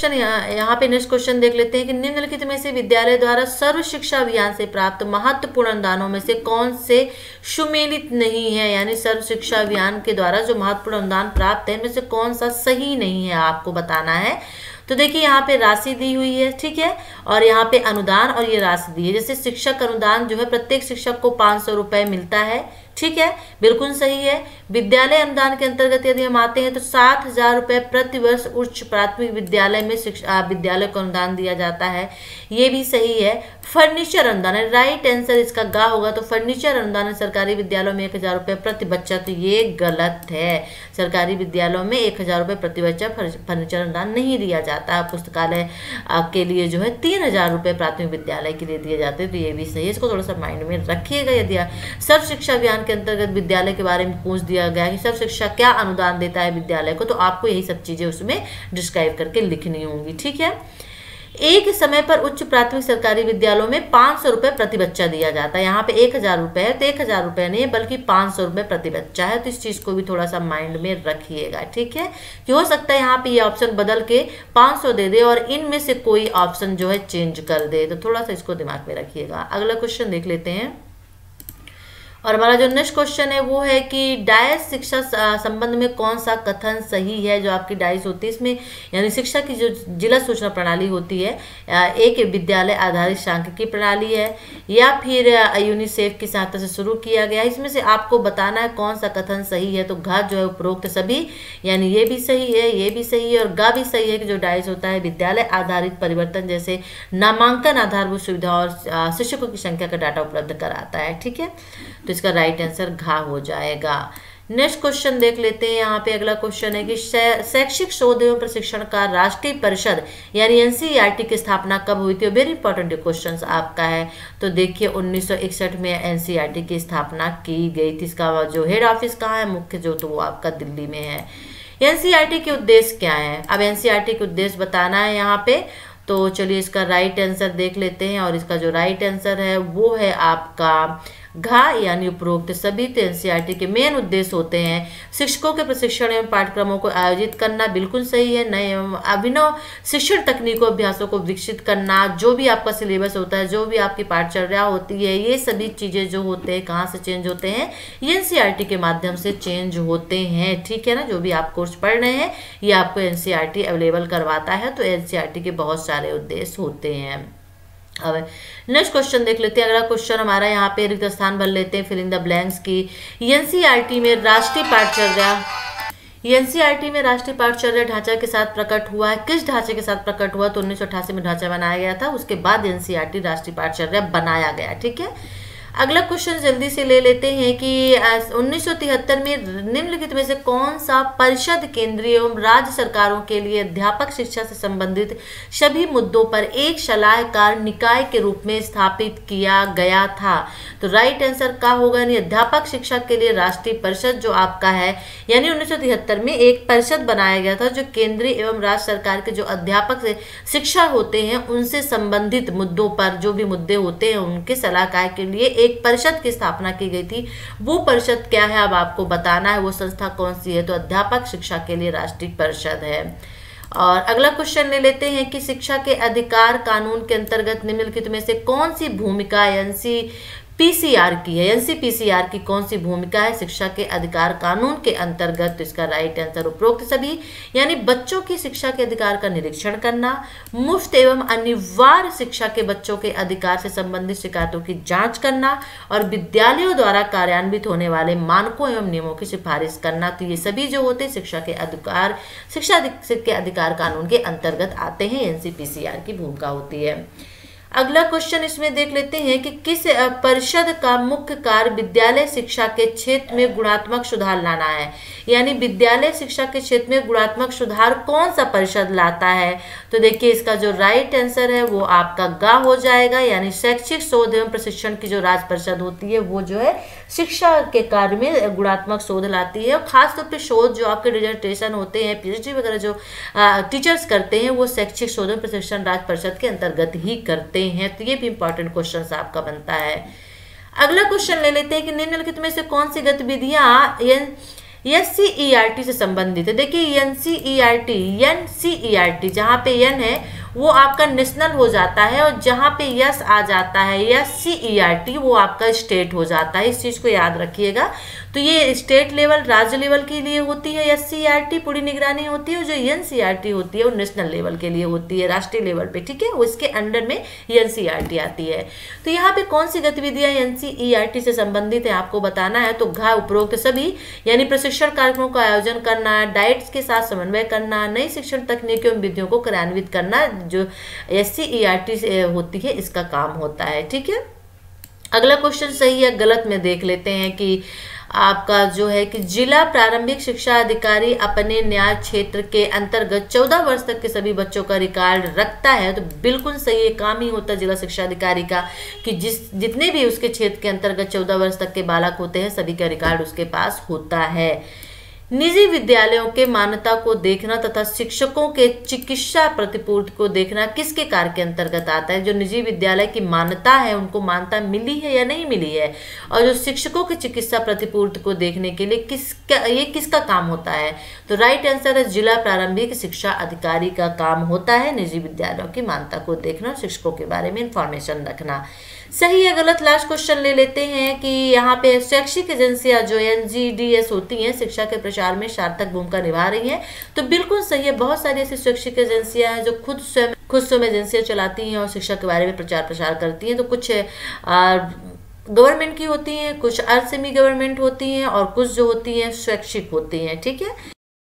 यहाँ पे नेक्स्ट क्वेश्चन देख लेते हैं कि निम्नलिखित में से विद्यालय द्वारा सर्व शिक्षा अभियान से प्राप्त महत्वपूर्ण अनुदानों में से कौन से सुमेलित नहीं है, यानी सर्व शिक्षा अभियान के द्वारा जो महत्वपूर्ण अनुदान प्राप्त है इनमें से कौन सा सही नहीं है आपको बताना है। तो तो देखिए यहाँ पे राशि दी हुई है, ठीक है, और यहाँ पे अनुदान और ये राशि दी है। जैसे शिक्षक अनुदान जो है प्रत्येक शिक्षक को 500 रुपये मिलता है, ठीक है, बिल्कुल सही है। विद्यालय अनुदान के अंतर्गत यदि हम आते हैं तो 7,000 रुपये प्रति वर्ष उच्च प्राथमिक विद्यालय में विद्यालय को अनुदान दिया जाता है, ये भी सही है। फर्नीचर अनुदान है, राइट आंसर इसका गा होगा। तो फर्नीचर अनुदान है सरकारी विद्यालयों में 1,000 रुपये प्रति बच्चा, तो ये गलत है। सरकारी विद्यालयों में 1,000 रुपये प्रति बच्चा फर्नीचर अनुदान नहीं दिया जाता। पुस्तकालय के लिए जो है 3,000 रुपये प्राथमिक विद्यालय के लिए दिए जाते हैं, तो ये भी सही है। इसको थोड़ा सा माइंड में रखिएगा। यदि सर्व शिक्षा अभियान के अंतर्गत विद्यालय के बारे में पूछ दिया गया कि सर्व शिक्षा क्या अनुदान देता है विद्यालय को, तो आपको यही सब चीजें उसमें डिस्क्राइब करके लिखनी होंगी, ठीक है। एक समय पर उच्च प्राथमिक सरकारी विद्यालयों में 500 रुपये प्रति बच्चा दिया जाता है। यहाँ पे 1,000 रुपये है, तो 1,000 रुपये नहीं है बल्कि 500 रुपये प्रति बच्चा है। तो इस चीज को भी थोड़ा सा माइंड में रखिएगा, ठीक है। कि हो सकता है यहाँ पे ये ऑप्शन बदल के 500 दे दे और इनमें से कोई ऑप्शन जो है चेंज कर दे, तो थोड़ा सा इसको दिमाग में रखिएगा। अगला क्वेश्चन देख लेते हैं। और हमारा जो नेक्स्ट क्वेश्चन है वो है कि डाइस शिक्षा संबंध में कौन सा कथन सही है। जो आपकी डाइस होती है इसमें यानी शिक्षा की जो जिला सूचना प्रणाली होती है, एक विद्यालय आधारित सांख्यिकी प्रणाली है या फिर यूनिसेफ की सहायता से शुरू किया गया। इसमें से आपको बताना है कौन सा कथन सही है। तो घ जो है उपरोक्त सभी, यानी ये भी सही है, ये भी सही है और गा भी सही है कि जो डाइस होता है विद्यालय आधारित परिवर्तन जैसे नामांकन, आधारभूत सुविधा और शिक्षकों की संख्या का डाटा उपलब्ध कराता है, ठीक है। तो इसका राइट आंसर घा हो जाएगा। नेक्स्ट क्वेश्चन देख लेते हैं। यहाँ पे अगला क्वेश्चन है कि शैक्षिक शोध एवं प्रशिक्षण का राष्ट्रीय परिषद यानी एनसीईआरटी की स्थापना कब हुई थी। वेरी इंपॉर्टेंट क्वेश्चन आपका है। तो देखिए 1961 में एनसीईआरटी की स्थापना की गई थी। इसका जो हेड ऑफिस कहाँ है, मुख्य जो, तो वो आपका दिल्ली में है। एनसीईआरटी के उद्देश्य क्या है, अब एनसीईआरटी के उद्देश्य बताना है यहाँ पे। तो चलिए इसका राइट आंसर देख लेते हैं और इसका जो राइट आंसर है वो है आपका घा यानी उपरोक्त सभी। तो एनसीईआरटी के मेन उद्देश्य होते हैं शिक्षकों के प्रशिक्षण एवं पाठ्यक्रमों को आयोजित करना, बिल्कुल सही है। नए एवं अभिनव शिक्षण तकनीकों अभ्यासों को विकसित करना, जो भी आपका सिलेबस होता है, जो भी आपकी पाठचर्या होती है, ये सभी चीजें जो होते हैं कहाँ से चेंज होते हैं, एनसीईआरटी के माध्यम से चेंज होते हैं, ठीक है ना। जो भी आप कोर्स पढ़ रहे हैं ये आपको एनसीईआरटी अवेलेबल करवाता है। तो एनसीईआरटी के बहुत सारे उद्देश्य होते हैं। अब नेक्स्ट क्वेश्चन देख लेते हैं। अगला क्वेश्चन हमारा यहाँ पे रिक्त स्थान भर लेते हैं, फिलिंग द ब्लैंक्स की। एनसीईआरटी में राष्ट्रीय पाठचर्या ढांचा के साथ प्रकट हुआ है। किस ढांचे के साथ प्रकट हुआ, तो 1988 में ढांचा बनाया गया था, उसके बाद एनसीईआरटी राष्ट्रीय पाठचर्या बनाया गया, ठीक है। अगला क्वेश्चन जल्दी से ले लेते हैं कि 1973 में निम्नलिखित में से कौन सा परिषद केंद्रीय एवं राज्य सरकारों के लिए अध्यापक शिक्षा से संबंधित सभी मुद्दों पर एक सलाहकार निकाय के रूप में स्थापित किया गया था। तो राइट आंसर क्या होगा, यानी अध्यापक शिक्षा के लिए राष्ट्रीय परिषद जो आपका है, यानी 1973 में एक परिषद बनाया गया था जो केंद्रीय एवं राज्य सरकार के जो अध्यापक शिक्षा होते हैं उनसे संबंधित मुद्दों पर जो भी मुद्दे होते हैं उनके सलाहकार के लिए एक परिषद की स्थापना की गई थी। वो परिषद क्या है अब आपको बताना है, वो संस्था कौन सी है। तो अध्यापक शिक्षा के लिए राष्ट्रीय परिषद है। और अगला क्वेश्चन ले लेते हैं कि शिक्षा के अधिकार कानून के अंतर्गत निम्नलिखित में से कौन सी भूमिका एनसीपीसीआर की है। एनसीपीसीआर की कौन सी भूमिका है शिक्षा के अधिकार कानून के अंतर्गत। तो इसका राइट आंसर उपरोक्त सभी, यानी बच्चों की शिक्षा के अधिकार का निरीक्षण करना, मुफ्त एवं अनिवार्य शिक्षा के बच्चों के अधिकार से संबंधित शिकायतों की जांच करना और विद्यालयों द्वारा कार्यान्वित होने वाले मानकों एवं नियमों की सिफारिश करना। तो ये सभी जो होते हैं शिक्षा के अधिकार कानून के अंतर्गत आते हैं, एनसीपीसीआर की भूमिका होती है। अगला क्वेश्चन इसमें देख लेते हैं कि किस परिषद का मुख्य कार्य विद्यालय शिक्षा के क्षेत्र में गुणात्मक सुधार लाना है। यानी विद्यालय शिक्षा के क्षेत्र में गुणात्मक सुधार कौन सा परिषद लाता है। तो देखिए इसका जो राइट आंसर है वो आपका गा हो जाएगा, यानी शैक्षिक शोध एवं प्रशिक्षण की जो राज्य परिषद होती है वो जो है शिक्षा के कार्य में गुणात्मक शोध लाती है। और खासतौर पर शोध जो आपके डिजर्टेशन होते हैं, पीएचडी वगैरह जो टीचर्स करते हैं वो शैक्षिक शोध एवं प्रशिक्षण राज्य परिषद के अंतर्गत ही करते हैं। तो ये भी इंपॉर्टेंट क्वेश्चन आपका बनता है। अगला क्वेश्चन ले लेते हैं कि निम्नलिखित में से कौन सी गतिविधियां एनसीईआरटी से संबंधित है। देखिए एनसीईआरटी जहाँ पे एन है वो आपका नेशनल हो जाता है, और जहाँ पे यस आ जाता है SCERT वो आपका स्टेट हो जाता है। इस चीज़ को याद रखिएगा। तो ये स्टेट लेवल, राज्य लेवल के लिए होती है SCERT, पूरी निगरानी होती है, और जो NCERT होती है वो नेशनल लेवल के लिए होती है, राष्ट्रीय लेवल पे, ठीक है, वो इसके अंडर में NCERT आती है। तो यहाँ पे कौन सी गतिविधियाँ NCERT से संबंधित है आपको बताना है। तो घ उपरोक्त सभी यानी प्रशिक्षण कार्यक्रमों का आयोजन करना, डाइट्स के साथ समन्वय करना, नई शिक्षण तकनीकों एवं विधियों को कार्यान्वित करना, जो SCERT से होती है इसका काम होता है, ठीक है। अगला क्वेश्चन सही है गलत में देख लेते हैं कि आपका जो है कि जिला प्रारंभिक शिक्षा अधिकारी अपने न्याय क्षेत्र के अंतर्गत 14 वर्ष तक के सभी बच्चों का रिकॉर्ड रखता है। तो बिल्कुल सही काम ही होता है जिला शिक्षा अधिकारी का कि जितने भी उसके क्षेत्र के अंतर्गत 14 वर्ष तक के बालक होते हैं सभी का रिकॉर्ड उसके पास होता है। निजी विद्यालयों के मान्यता को देखना तथा शिक्षकों के चिकित्सा प्रतिपूर्ति को देखना किसके कार्य के अंतर्गत आता है। जो निजी विद्यालय की मान्यता है उनको मान्यता मिली है या नहीं मिली है, और जो शिक्षकों की चिकित्सा प्रतिपूर्ति को देखने के लिए किसका काम होता है। तो राइट आंसर है जिला प्रारंभिक शिक्षा अधिकारी का काम होता है निजी विद्यालयों की मान्यता को देखना, शिक्षकों के बारे में इंफॉर्मेशन रखना। सही है गलत लास्ट क्वेश्चन ले लेते हैं कि यहाँ पे शैक्षिक एजेंसियां जो NGDS होती हैं शिक्षा के प्रचार में सार्थक भूमिका निभा रही हैं। तो बिल्कुल सही है, बहुत सारी ऐसी शैक्षिक एजेंसियां हैं जो खुद स्वयं एजेंसियां चलाती हैं और शिक्षा के बारे में प्रचार प्रसार करती हैं। तो कुछ गवर्नमेंट की होती हैं, कुछ अर्ध सेमी गवर्नमेंट होती हैं, और कुछ जो होती हैं शैक्षिक होती हैं, ठीक है।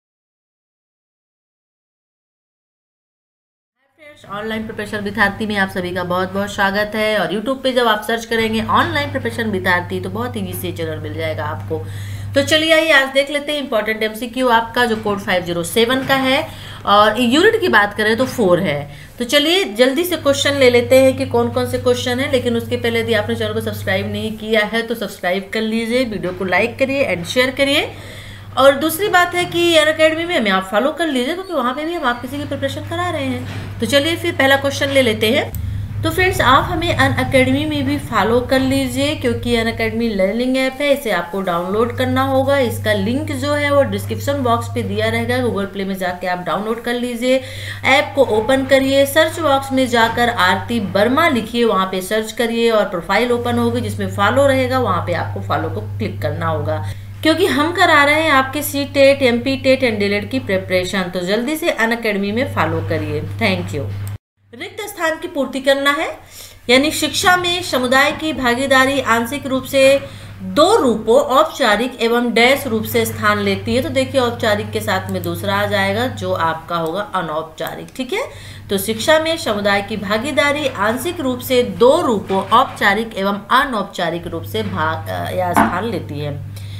ऑनलाइन प्रिपरेशन विद्यार्थी में आप सभी का बहुत बहुत स्वागत है। और यूट्यूब पे जब आप सर्च करेंगे ऑनलाइन प्रिपरेशन विद्यार्थी तो बहुत ईजी से चैनल मिल जाएगा आपको। तो चलिए आइए आज देख लेते हैं इंपॉर्टेंट MCQ आपका जो कोड 507 का है, और यूनिट की बात करें तो 4 है। तो चलिए जल्दी से क्वेश्चन ले लेते हैं कि कौन कौन से क्वेश्चन है। लेकिन उसके पहले यदि आपने चैनल को सब्सक्राइब नहीं किया है तो सब्सक्राइब कर लीजिए, वीडियो को लाइक करिए एंड शेयर करिए। और दूसरी बात है कि अनअकैडमी में हमें आप फॉलो कर लीजिए, क्योंकि वहाँ पे भी हम आप किसी की प्रिपरेशन करा रहे हैं। तो चलिए फिर पहला क्वेश्चन ले लेते हैं। तो फ्रेंड्स आप हमें अनअकैडमी में भी फॉलो कर लीजिए, क्योंकि अनअकैडमी लर्निंग ऐप है, इसे आपको डाउनलोड करना होगा। इसका लिंक जो है वो डिस्क्रिप्शन बॉक्स पे दिया रहेगा, गूगल प्ले में जाके आप डाउनलोड कर लीजिए। ऐप को ओपन करिए, सर्च बॉक्स में जाकर आरती वर्मा लिखिए, वहाँ पे सर्च करिए और प्रोफाइल ओपन होगी जिसमें फॉलो रहेगा, वहाँ पे आपको फॉलो को क्लिक करना होगा, क्योंकि हम करा रहे हैं आपके CTET, MP TET and DELED की प्रिपरेशन। तो जल्दी से अनअकैडमी में फॉलो करिए। Thank you. रिक्त स्थान की पूर्ति करना है, यानी शिक्षा में समुदाय की भागीदारी आंशिक रूप से 2 रूपों औपचारिक एवं डैश रूप से स्थान लेती है। तो देखिए औपचारिक के साथ में दूसरा आ जाएगा जो आपका होगा अनौपचारिक, ठीक है। तो शिक्षा में समुदाय की भागीदारी आंशिक रूप से 2 रूपों औपचारिक एवं अनौपचारिक रूप से या स्थान लेती है।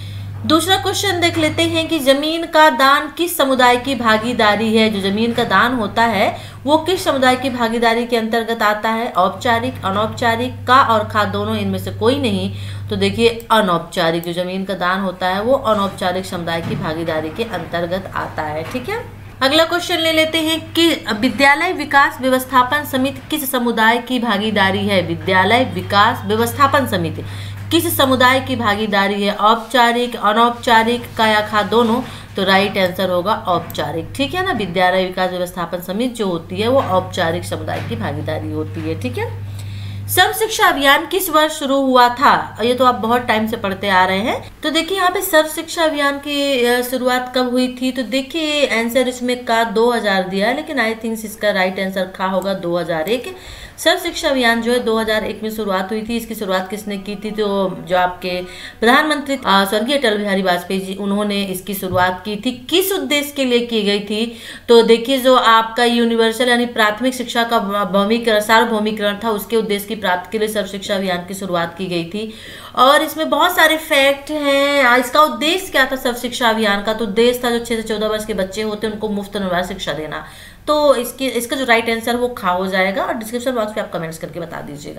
दूसरा क्वेश्चन देख लेते हैं कि जमीन का दान किस समुदाय की भागीदारी है। जो जमीन का दान होता है वो किस समुदाय की भागीदारी के अंतर्गत आता है। औपचारिक, अनौपचारिक, का और खा दोनों, इनमें से कोई नहीं। तो देखिए अनौपचारिक, जो जमीन का दान होता है वो अनौपचारिक समुदाय की भागीदारी के अंतर्गत आता है, ठीक है। अगला क्वेश्चन ले लेते हैं कि विद्यालय विकास व्यवस्थापन समिति किस समुदाय की भागीदारी है। विद्यालय विकास व्यवस्थापन समिति किस समुदाय की भागीदारी है। औपचारिक, अनौपचारिक, का या खा दोनों। तो राइट आंसर होगा औपचारिक, ठीक है ना। विद्यालय विकास व्यवस्थापन समिति जो होती है वो औपचारिक समुदाय की भागीदारी होती है, ठीक है। सर्व शिक्षा अभियान किस वर्ष शुरू हुआ था। ये तो आप बहुत टाइम से पढ़ते आ रहे हैं। तो देखिए यहाँ पे सर्व शिक्षा अभियान की शुरुआत कब हुई थी। तो देखिए आंसर इसमें का 2000 दिया है, लेकिन आई थिंक इसका राइट आंसर खा होगा 2001। सर्व शिक्षा अभियान जो है 2001 में शुरुआत हुई थी। इसकी शुरुआत किसने की थी। तो जो आपके प्रधानमंत्री स्वर्गीय अटल बिहारी वाजपेयी जी, उन्होंने इसकी शुरुआत की थी। किस उद्देश्य के लिए की गई थी। तो देखिए जो आपका यूनिवर्सल यानी प्राथमिक शिक्षा का सार्वभौमिकरण था, उसके उद्देश्य की प्राप्ति के लिए सर्व शिक्षा अभियान की शुरुआत की गई थी। और इसमें बहुत सारे फैक्ट हैं। इसका उद्देश्य क्या था सर्व शिक्षा अभियान का। तो उद्देश्य था जो 6 से 14 वर्ष के बच्चे होते हैं उनको मुफ्त अनिवार्य शिक्षा देना। तो इसका जो राइट आंसर वो खा हो जाएगा, और डिस्क्रिप्शन बॉक्स पे आप कमेंट्स करके बता दीजिएगा।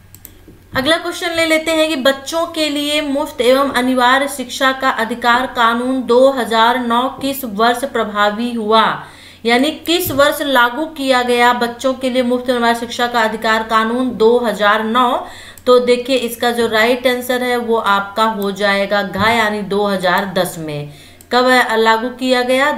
अगला क्वेश्चन ले लेते हैं कि बच्चों के लिए मुफ्त एवं अनिवार्य शिक्षा का अधिकार कानून 2009 किस वर्ष प्रभावी हुआ। यानी किस वर्ष लागू किया गया बच्चों के लिए मुफ्त अनिवार्य शिक्षा का अधिकार कानून 2009। तो देखिए इसका जो राइट आंसर है वो आपका हो जाएगा घ, यानी 2010 में। कब लागू किया गया?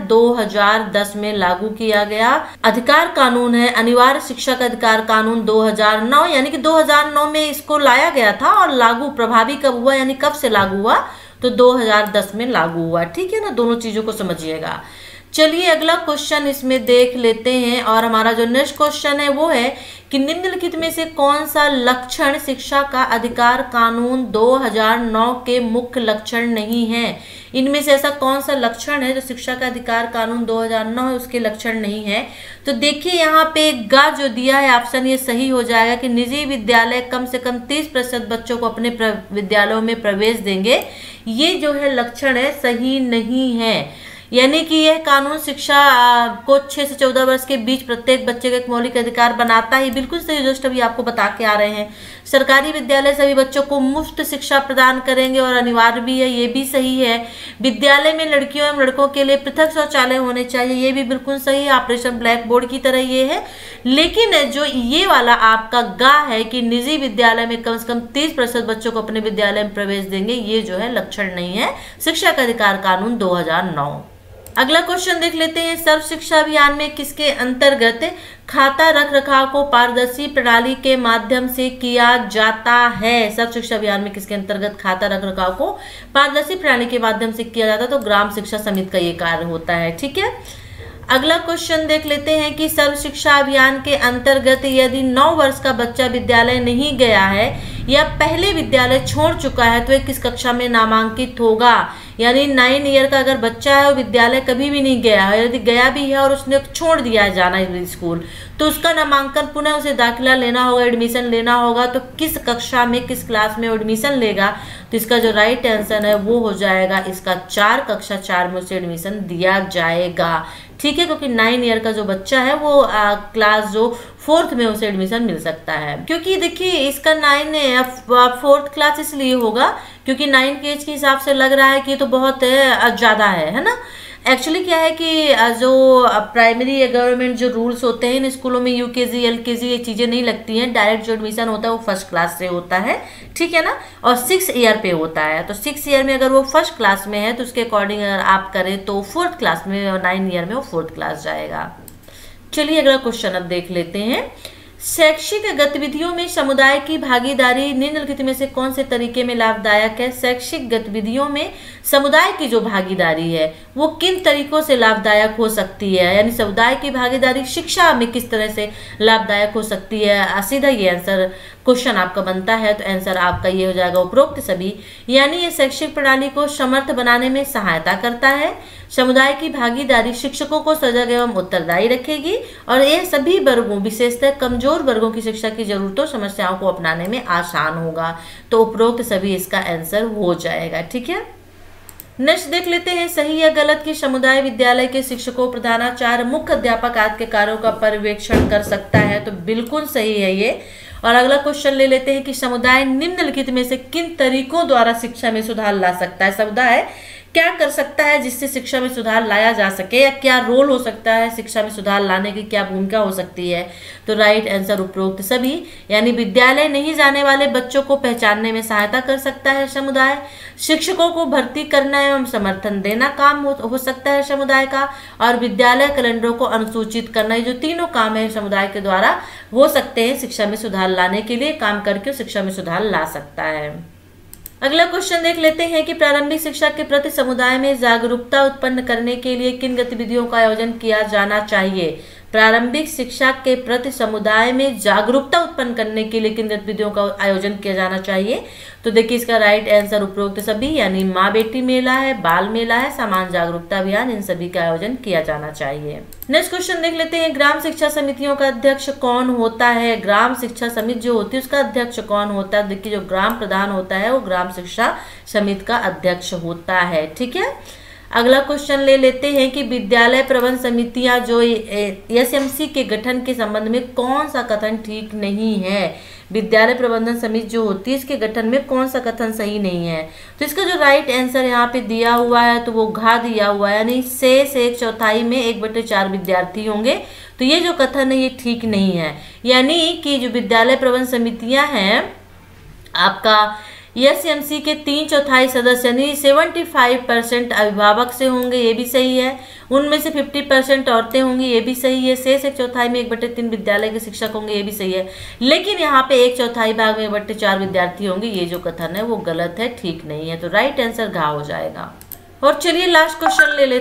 2010 में लागू किया गया। अधिकार कानून है अनिवार्य शिक्षा का अधिकार कानून 2009, यानी कि 2009 में इसको लाया गया था और लागू प्रभावी कब हुआ, यानी कब से लागू हुआ? तो 2010 में लागू हुआ। ठीक है ना, दोनों चीजों को समझिएगा। चलिए अगला क्वेश्चन इसमें देख लेते हैं, और हमारा जो नेक्स्ट क्वेश्चन है वो है कि निम्नलिखित में से कौन सा लक्षण शिक्षा का अधिकार कानून 2009 के मुख्य लक्षण नहीं है? इनमें से ऐसा कौन सा लक्षण है जो शिक्षा का अधिकार कानून 2009 है उसके लक्षण नहीं है? तो देखिए यहाँ पे गा जो दिया है ऑप्शन, ये सही हो जाएगा कि निजी विद्यालय कम से कम 30% बच्चों को अपने विद्यालयों में प्रवेश देंगे। ये जो है लक्षण है सही नहीं है, यानी कि यह कानून शिक्षा को 6 से 14 वर्ष के बीच प्रत्येक बच्चे का एक मौलिक अधिकार बनाता ही। बिल्कुल सही, जस्ट अभी आपको बता के आ रहे हैं। सरकारी विद्यालय सभी बच्चों को मुफ्त शिक्षा प्रदान करेंगे और अनिवार्य भी है, ये भी सही है। विद्यालय में लड़कियों एवं लड़कों के लिए पृथक शौचालय होने चाहिए, ये भी बिल्कुल सही है। ऑपरेशन ब्लैक बोर्ड की तरह ये है। लेकिन जो ये वाला आपका गा है कि निजी विद्यालय में कम से कम 30% बच्चों को अपने विद्यालय में प्रवेश देंगे, ये जो है लक्षण नहीं है शिक्षा का अधिकार कानून 2009। अगला क्वेश्चन देख लेते हैं। सर्व शिक्षा अभियान में किसके अंतर्गत खाता रख रखाव को पारदर्शी प्रणाली के माध्यम से किया जाता है? सर्व शिक्षा अभियान में किसके अंतर्गत खाता रख रखाव को पारदर्शी प्रणाली के माध्यम से किया जाता है? तो ग्राम शिक्षा समिति का ये कार्य होता है। ठीक है, अगला क्वेश्चन देख लेते हैं कि सर्व शिक्षा अभियान के अंतर्गत यदि 9 वर्ष का बच्चा विद्यालय नहीं गया है या पहले विद्यालय छोड़ चुका है तो वह किस कक्षा में नामांकित होगा? यानी 9 ईयर का अगर बच्चा है और विद्यालय कभी भी नहीं गया है, यदि गया भी है और उसने छोड़ दिया है जाना स्कूल, तो उसका नामांकन पुनः उसे दाखिला लेना होगा, एडमिशन लेना होगा। तो किस कक्षा में, किस क्लास में एडमिशन लेगा? तो इसका जो राइट आंसर है वो हो जाएगा इसका 4, कक्षा 4 में उसे एडमिशन दिया जाएगा। ठीक है, क्योंकि 9 ईयर का जो बच्चा है वो क्लास जो 4th में उसे एडमिशन मिल सकता है। क्योंकि देखिए इसका 4th क्लास इसलिए होगा क्योंकि 9 के एज के हिसाब से लग रहा है कि ये तो बहुत ज़्यादा है ना। एक्चुअली क्या है कि जो प्राइमरी या गवर्नमेंट जो रूल्स होते हैं इन स्कूलों में यूकेजी एलकेजी ये चीज़ें नहीं लगती हैं। डायरेक्ट जो एडमिशन होता है वो फर्स्ट क्लास से होता है, ठीक है ना, और 6 ईयर पे होता है। तो 6 ईयर में अगर वो फर्स्ट क्लास में है तो उसके अकॉर्डिंग अगर आप करें तो 4th क्लास में, और 9 ईयर में वो 4th क्लास जाएगा। चलिए अगला क्वेश्चन अब देख लेते हैं। शैक्षिक गतिविधियों में समुदाय की भागीदारी निम्नलिखित में से कौन से तरीके में लाभदायक है? शैक्षिक गतिविधियों में समुदाय की जो भागीदारी है वो किन तरीकों से लाभदायक हो सकती है? यानी समुदाय की भागीदारी शिक्षा में किस तरह से लाभदायक हो सकती है? सीधा ये आंसर क्वेश्चन आपका बनता है, तो आंसर आपका ये हो जाएगा उपरोक्त सभी। यानी ये शैक्षिक प्रणाली को समर्थ बनाने में सहायता करता है। समुदाय की भागीदारी शिक्षकों को सजग एवं उत्तरदायी रखेगी और ये सभी वर्गों, विशेषतः कमजोर वर्गों की शिक्षा की जरूरतों समस्याओं को अपनाने में आसान होगा। तो उपरोक्त सभी इसका आंसर हो जाएगा। ठीक है, नेक्स्ट देख लेते हैं। सही या गलत कि समुदाय विद्यालय के शिक्षकों, प्रधानाचार्य, मुख्य अध्यापक आदि के कार्यों का पर्यवेक्षण कर सकता है? तो बिल्कुल सही है ये। और अगला क्वेश्चन ले लेते हैं कि समुदाय निम्नलिखित में से किन तरीकों द्वारा शिक्षा में सुधार ला सकता है? समुदाय क्या कर सकता है जिससे शिक्षा में सुधार लाया जा सके, या क्या रोल हो सकता है शिक्षा में सुधार लाने की, क्या भूमिका हो सकती है? तो राइट आंसर उपरोक्त सभी। यानी विद्यालय नहीं जाने वाले बच्चों को पहचानने में सहायता कर सकता है समुदाय। शिक्षकों को भर्ती करना एवं समर्थन देना काम हो सकता है समुदाय का। और विद्यालय कैलेंडरों को अनुसूचित करना, ये जो तीनों काम है समुदाय के द्वारा हो सकते हैं शिक्षा में सुधार लाने के लिए, काम करके शिक्षा में सुधार ला सकता है। अगला क्वेश्चन देख लेते हैं कि प्रारंभिक शिक्षा के प्रति समुदाय में जागरूकता उत्पन्न करने के लिए किन गतिविधियों का आयोजन किया जाना चाहिए? प्रारंभिक शिक्षा के प्रति समुदाय में जागरूकता उत्पन्न करने के लिए किन गतिविधियों का आयोजन किया जाना चाहिए? तो देखिए इसका राइट आंसर उपरोक्त सभी। यानी माँ बेटी मेला है, बाल मेला है, सामान्य जागरूकता अभियान, इन सभी का आयोजन किया जाना चाहिए। नेक्स्ट क्वेश्चन देख लेते हैं। ग्राम शिक्षा समितियों का अध्यक्ष कौन होता है? ग्राम शिक्षा समिति जो होती है उसका अध्यक्ष कौन होता है? देखिए जो ग्राम प्रधान होता है वो ग्राम शिक्षा समिति का अध्यक्ष होता है। ठीक है, अगला क्वेश्चन ले लेते हैं कि विद्यालय प्रबंध समितियां जो एसएमसी के गठन के संबंध में कौन सा कथन ठीक नहीं है? विद्यालय प्रबंधन समिति जो होती है इसके गठन में कौन सा कथन सही नहीं है? तो इसका जो राइट आंसर यहाँ पे दिया हुआ है तो वो घा दिया हुआ है, यानी से 1/4 में 1/4 विद्यार्थी होंगे। तो ये जो कथन है ये ठीक नहीं है। यानी कि जो विद्यालय प्रबंध समितियां हैं आपका एसएमसी के 3/4 सदस्य यानी 75% अभिभावक से होंगे, ये भी सही है। उनमें से 50% औरतें होंगी, ये भी सही है। शेष 1/4 में 1/3 विद्यालय के शिक्षक होंगे, ये भी सही है। लेकिन यहाँ पे 1/4 भाग में 1/4 विद्यार्थी होंगे, ये जो कथन है वो गलत है, ठीक नहीं है। तो राइट आंसर घ हो जाएगा। और चलिए लास्ट क्वेश्चन ले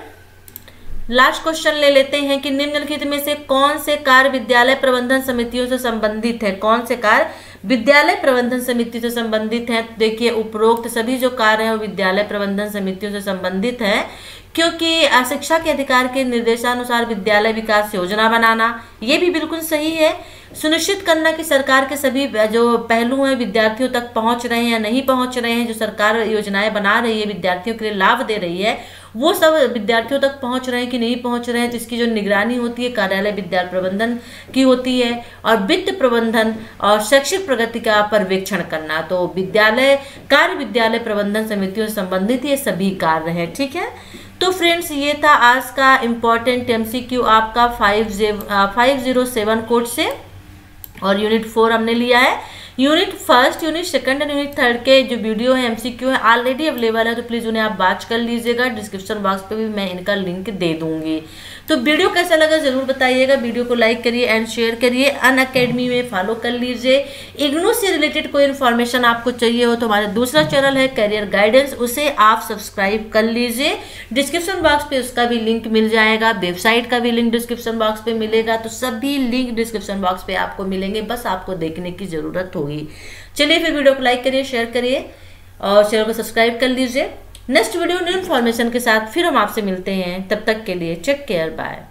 लेते हैं कि निम्नलिखित में से कौन से कार्य विद्यालय प्रबंधन समितियों से संबंधित है। कौन से कार्य विद्यालय प्रबंधन समिति से संबंधित हैं? देखिए, उपरोक्त सभी जो कार्य हैं वो विद्यालय प्रबंधन समितियों से संबंधित हैं, क्योंकि शिक्षा के अधिकार के निर्देशानुसार विद्यालय विकास योजना बनाना, ये भी बिल्कुल सही है। सुनिश्चित करना कि सरकार के सभी जो पहलू हैं विद्यार्थियों तक पहुंच रहे हैं या नहीं पहुंच रहे हैं, जो सरकार योजनाएं बना रही है विद्यार्थियों के लिए लाभ दे रही है, वो सब विद्यार्थियों तक पहुंच रहे हैं कि नहीं पहुंच रहे हैं, तो इसकी जो निगरानी होती है कार्यालय विद्यालय प्रबंधन की होती है। और वित्त प्रबंधन और शैक्षिक प्रगति का पर्यवेक्षण करना, तो विद्यालय प्रबंधन समितियों से संबंधित ये सभी कार्य हैं। ठीक है, तो फ्रेंड्स ये था आज का इम्पोर्टेंट एमसीक्यू आपका 507 कोड से। और यूनिट 4 हमने लिया है। Unit first, unit second and unit third के जो वीडियो है एमसीक्यू है ऑलरेडी अवेलेबल है, तो प्लीज़ उन्हें आप वॉच कर लीजिएगा। डिस्क्रिप्शन बॉक्स पे भी मैं इनका लिंक दे दूंगी। तो वीडियो कैसा लगा ज़रूर बताइएगा। वीडियो को लाइक करिए एंड शेयर करिए। अनअकैडमी में फॉलो कर लीजिए। इग्नू से रिलेटेड कोई इन्फॉर्मेशन आपको चाहिए हो तो हमारा दूसरा चैनल है करियर गाइडेंस, उसे आप सब्सक्राइब कर लीजिए। डिस्क्रिप्शन बॉक्स पे उसका भी लिंक मिल जाएगा, वेबसाइट का भी लिंक डिस्क्रिप्शन बॉक्स पे मिलेगा। तो सभी लिंक डिस्क्रिप्शन बॉक्स पे आपको मिलेंगे, बस आपको देखने की ज़रूरत होगी। चलिए फिर वीडियो को लाइक करिए, शेयर करिए और चैनल को सब्सक्राइब कर लीजिए। नेक्स्ट वीडियो न्यू इन्फॉर्मेशन के साथ फिर हम आपसे मिलते हैं। तब तक के लिए टेक केयर, बाय।